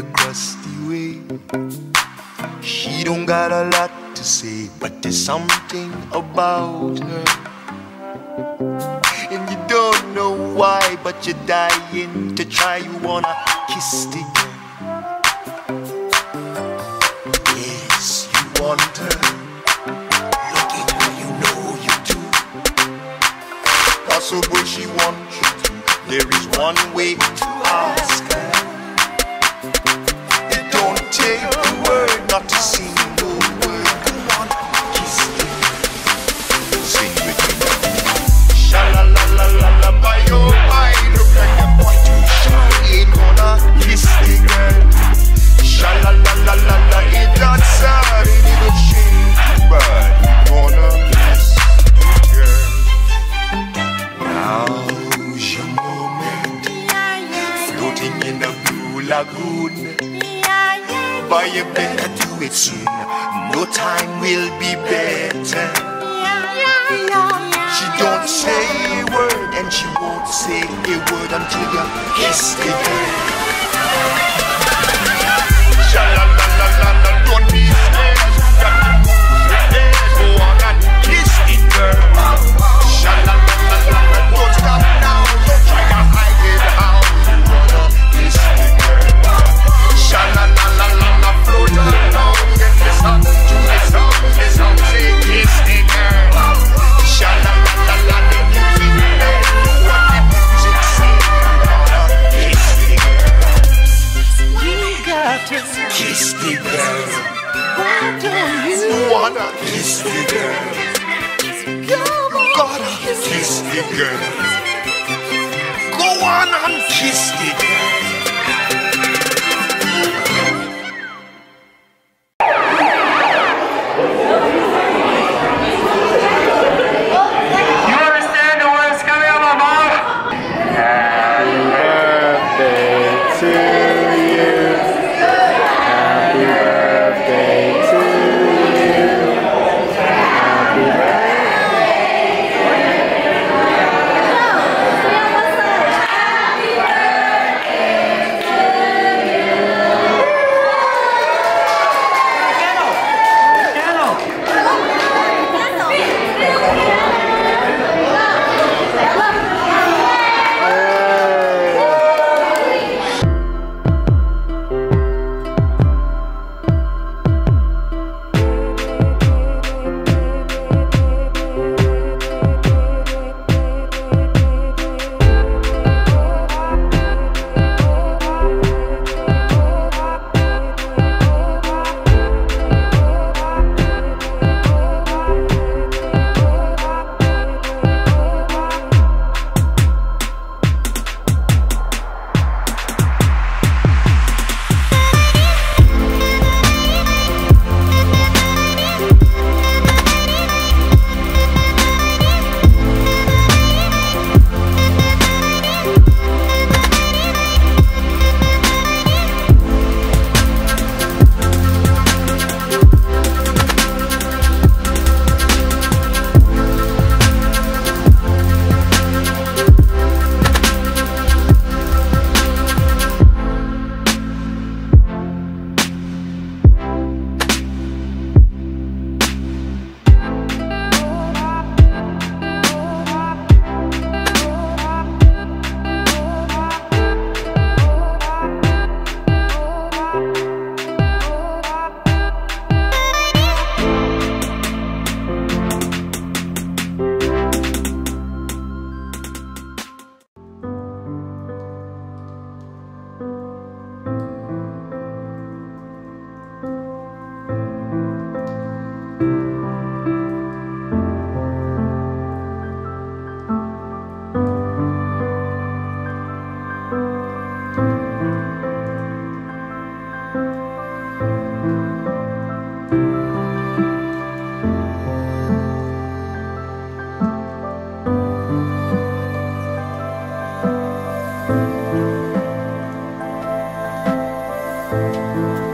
the crusty way. She don't got a lot to say, but there's something about her. And you don't know why, but you're dying to try. You wanna kiss the girl. Yes, you want her. Look at her, you know you do. Possible she wants you to. There is one way to ask her. It don't take a word, not a single word. Come on, kiss the girl. Sing with me. Sha-la-la-la-la-la, by your mind, look like a boy too shy. Ain't gonna kiss the girl. Sha-la-la-la-la-la, it's not sad, it ain't a shame too bad. Gonna kiss the girl. Now's your moment, floating in the blue lagoon. But you better do it soon, no time will be better. She don't say a word and she won't say a word until you kiss the girl. Sha-la-la-la-la-la, don't be scared. You got to move your head, go on and kiss the girl. Sha-la-la-la-la-la, don't stop now, don't try to hide it how you wanna kiss the girl. Sha-la-la-la-la-la, float along in the sun, to the sun, say kiss the girl. Sha-la-la-la-la, the music playing, what the music saying, kiss the girl. You got to Kiss the girl. why don't you Wanna kiss the girl. come on? Gotta kiss the girl. Go on and kiss the girl. You understand the words coming out of my mouth? Happy birthday to you. Happy birthday to you. Happy birthday.